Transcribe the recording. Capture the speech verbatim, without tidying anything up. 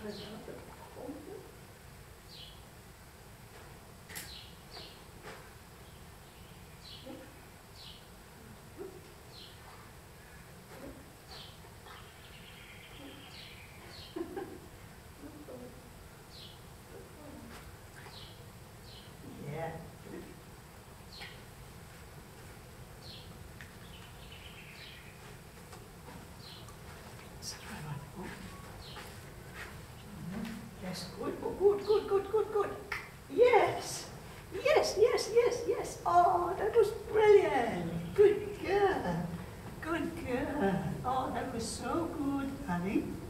Yeah. Let's try one more. Yes, good, good, good, good, good, good. Yes, yes, yes, yes, yes. Oh, that was brilliant. Good girl. Good girl. Oh, that was so good, honey.